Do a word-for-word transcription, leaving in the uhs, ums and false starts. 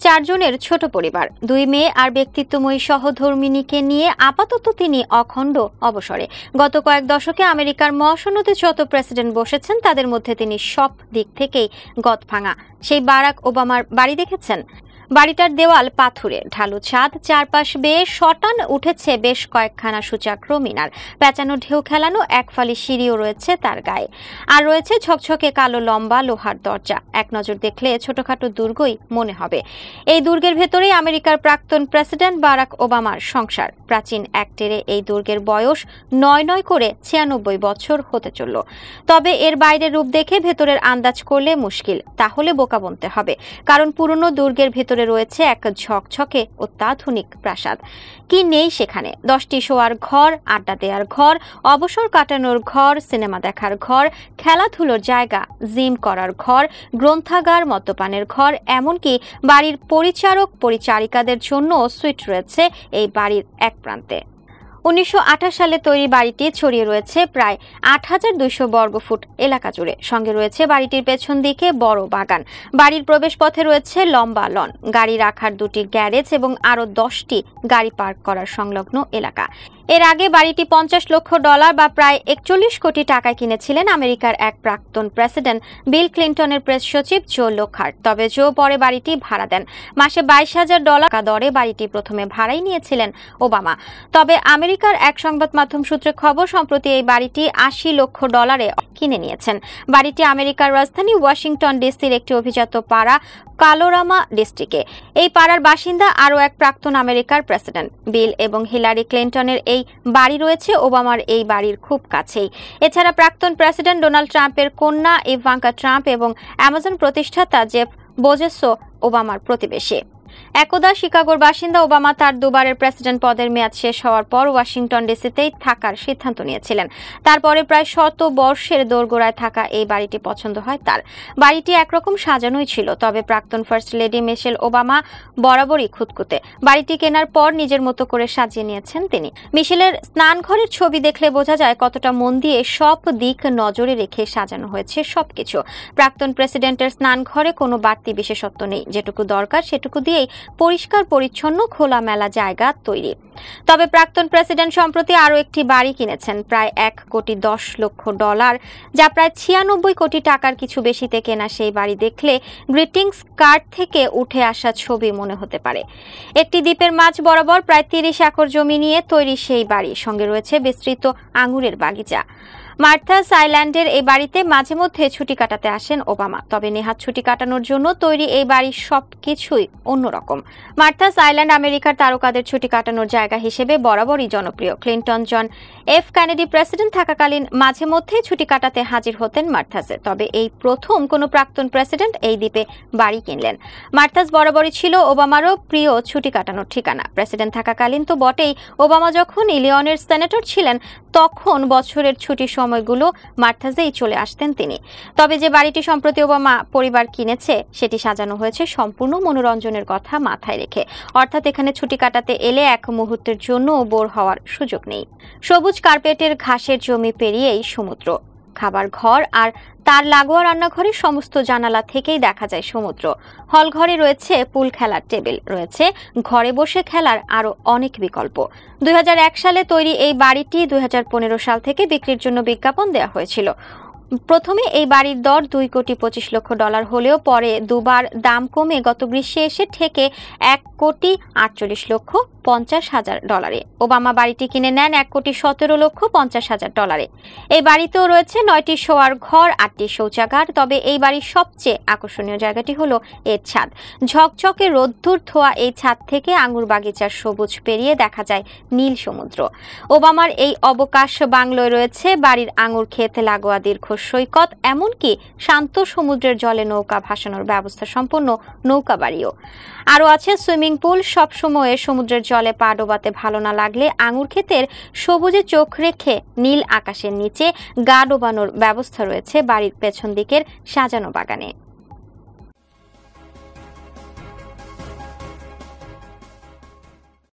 চারজনের ছোট পরিবার, দুই মেয়ে আর ব্যক্তিত্বময়ী সহধর্মিণীকে নিয়ে আপাতত তিনি অখণ্ড অবসরে। গত কয়েক দশকে আমেরিকার মহাসনদে যত প্রেসিডেন্ট বসেছেন তাদের মধ্যে তিনি সব দিক থেকেই গদভাঙা। সেই বারাক ওবামার বাড়ি দেখেছেন? বাড়িটার দেওয়াল পাথুরে, ঢালু ছাদ, চারপাশ বেয়ে শটান উঠেছে বেশ কয়েকখানা সূচাগ্র মিনার, পেঁচানো ঢেউ খেলানো এক ফালি সিঁড়িও রয়েছে তার গায়ে, আর রয়েছে ঝকঝকে কালো লম্বা লোহার দরজা। এক নজর দেখলে ছোটখাটো দুর্গই মনে হবে। এই দুর্গের ভেতরেই আমেরিকার প্রাক্তন প্রেসিডেন্ট বারাক ওবামার সংসার। প্রাচীন এক টেরে এই দুর্গের বয়স নয় নয় করে ছিয়ানব্বই বছর হতে চলল। তবে এর বাইরের রূপ দেখে ভেতরের আন্দাজ করলে মুশকিল, তাহলে বোকা বনতে হবে। কারণ পুরনো দুর্গের ভেতরে রয়েছে এক ঝকঝকে অত্যাধুনিক প্রাসাদ। কি নেই সেখানে? দশটি শোয়ার ঘর, আড্ডা দেওয়ার ঘর, অবসর কাটানোর ঘর, সিনেমা দেখার ঘর, খেলাধুলোর জায়গা, জিম করার ঘর, গ্রন্থাগার, মদ্যপানের ঘর, এমনকি বাড়ির পরিচারক পরিচারিকাদের জন্য সুইট রয়েছে এই বাড়ির এক প্রান্তে। উনিশশো আঠাশ সালে তৈরি বাড়িটি ছড়িয়ে রয়েছে প্রায় আট হাজার দুইশো বর্গফুট এলাকা জুড়ে। সঙ্গে রয়েছে বাড়িটির পেছন দিকে বড় বাগান। বাড়ির প্রবেশ পথে রয়েছে লম্বা লন, গাড়ি রাখার দুটি গ্যারেজ এবং আরও দশটি গাড়ি পার্ক করার সংলগ্ন এলাকা। এর আগে বাড়িটি পঞ্চাশ লক্ষ ডলার বা প্রায় একচল্লিশ কোটি টাকায় কিনেছিলেন আমেরিকার এক প্রাক্তন প্রেসিডেন্ট বিল ক্লিন্টনের প্রেস সচিব জো লোখার্ট। তবে জো পরে বাড়িটি ভাড়া দেন। মাসে বাইশ হাজার ডলার দরে বাড়িটি প্রথমে ভাড়াই নিয়েছিলেন ওবামা। তবে আমেরিকার এক সংবাদ মাধ্যম সূত্রে খবর, সম্প্রতি এই বাড়িটি আশি লক্ষ ডলারে কিনে নিয়েছেন। বাড়িটি আমেরিকার রাজধানী ওয়াশিংটন ডিসির একটি অভিজাত পাড়া কালোরামা ডিস্ট্রিক্টে। এই পাড়ার বাসিন্দা আরও এক প্রাক্তন আমেরিকার প্রেসিডেন্ট। বিল এবং হিলারি ক্লিন্টনের এই বাড়ি রয়েছে ওবামার এই বাড়ির খুব কাছেই। এছাড়া প্রাক্তন প্রেসিডেন্ট ডোনাল্ড ট্রাম্পের কন্যা ইভাঙ্কা ট্রাম্প এবং অ্যামাজন প্রতিষ্ঠাতা জেফ বেজোসও ওবামার প্রতিবেশী। একদা শিকাগোর বাসিন্দা ওবামা তার দুবারের প্রেসিডেন্ট পদের মেয়াদ শেষ হওয়ার পর ওয়াশিংটন ডিসিতেই থাকার সিদ্ধান্ত নিয়েছিলেন। তারপরে প্রায় শত বর্ষের দোরগোড়ায় থাকা এই বাড়িটি পছন্দ হয় তার। বাড়িটি একরকম সাজানোই ছিল, তবে প্রাক্তন ফার্স্ট লেডি মিশেল ওবামা বরাবরই খুঁতখুঁতে। বাড়িটি কেনার পর নিজের মতো করে সাজিয়ে নিয়েছেন তিনি। মিশেলের স্নানঘরের ছবি দেখলে বোঝা যায় কতটা মন দিয়ে সব দিক নজরে রেখে সাজানো হয়েছে সবকিছু। প্রাক্তন প্রেসিডেন্টের স্নানঘরে কোনো বাড়তি বিশেষত্ব নেই, যেটুকু দরকার সেটুকু দিয়ে পরিষ্কার পরিচ্ছন্ন খোলামেলা জায়গা তৈরি। তবে প্রাক্তন প্রেসিডেন্ট সম্প্রতি আরও একটি বাড়ি কিনেছেন প্রায় এক কোটি দশ লক্ষ ডলার, যা প্রায় ছিয়ানব্বই কোটি টাকার কিছু বেশিতে কেনা। সেই বাড়ি দেখলে গ্রিটিংস কার্ড থেকে উঠে আসা ছবি মনে হতে পারে। একটি দ্বীপের মাঝ বরাবর প্রায় তিরিশ একর জমি নিয়ে তৈরি সেই বাড়ি। সঙ্গে রয়েছে বিস্তৃত আঙুরের বাগিচা। মার্থাস আইল্যান্ডের এই বাড়িতে মাঝে মধ্যে ছুটি কাটাতে আসেন ওবামা। তবে নেহাত ছুটি কাটানোর জন্য তৈরি এই বাড়ির সবকিছুই অন্যরকম। মার্থাস আইল্যান্ড আমেরিকার তারকাদের ছুটি কাটানোর জায়গা হিসেবে বরাবরই জনপ্রিয়। Clinton, John F Kennedy president থাকাকালীন মাঝে মধ্যে ছুটি কাটাতে হাজির হতেন মার্থাসে। তবে এই প্রথম কোনো প্রাক্তন প্রেসিডেন্ট এই দ্বীপে বাড়ি কিনলেন। মার্থাস বরাবরই ছিল ওবামারও প্রিয় ছুটি কাটানোর ঠিকানা। প্রেসিডেন্ট থাকাকালীন তো বটেই, ওবামা যখন ইলিনয়ের সেনেটর ছিলেন তখন বছরের ছুটির সময়গুলো মার্থাসেই চলে আসতেন তিনি। তবে যে বাড়িটি সম্প্রতি ওবামা পরিবার কিনেছে সেটি সাজানো হয়েছে সম্পূর্ণ মনোরঞ্জনের কথা মাথায় রেখে। অর্থাৎ এখানে ছুটি কাটাতে এলে এক মুহূর্তের জন্য বোর হওয়ার সুযোগ নেই। সবুজ কার্পেটের ঘাসের জমি পেরিয়েই সমুদ্র, খাবার ঘর আর তার লাগোয়া রান্নাঘরের সমস্ত জানালা থেকেই দেখা যায় সমুদ্র। হল ঘরে রয়েছে পুল খেলার টেবিল, রয়েছে ঘরে বসে খেলার আরো অনেক বিকল্প। দুই হাজার এক সালে তৈরি এই বাড়িটি দুই হাজার পনেরো সাল থেকে বিক্রির জন্য বিজ্ঞাপন দেওয়া হয়েছিল। প্রথমে এই বাড়ির দর দুই কোটি পঁচিশ লক্ষ ডলার হলেও পরে দুবার দাম কমে গত গ্রীষ্মে এসে ঠেকে এক কোটি আটচল্লিশ লক্ষ পঞ্চাশ হাজার ডলারে। ওবামা বাড়িটি কিনে নেন এক কোটি সতেরো লক্ষ পঞ্চাশ হাজার ডলারে। এই বাড়িতেও রয়েছে নয়টি শোয়ার ঘর, আটটি শৌচাগার। তবে এই বাড়ির সবচেয়ে আকর্ষণীয় জায়গাটি হলো এর ছাদ। ঝকঝকে রোদ্দুর ধোয়া এই ছাদ থেকে আঙুর বাগিচার সবুজ পেরিয়ে দেখা যায় নীল সমুদ্র। ওবামার এই অবকাশ বাংলোয় রয়েছে বাড়ির আঙুর ক্ষেত লাগোয়া দীর্ঘ সৈকত, এমনকি শান্ত সমুদ্রের জলে নৌকা ভাসানোর ব্যবস্থা সম্পন্ন নৌকা বাড়িও। আরও আছে সুইমিং পুল। সবসময় সমুদ্রের জলে পা ডোবাতে ভালো না লাগলে আঙুর ক্ষেতের সবুজে চোখ রেখে নীল আকাশের নিচে গা ডোবানোর ব্যবস্থা রয়েছে বাড়ির পেছন দিকের সাজানো বাগানে।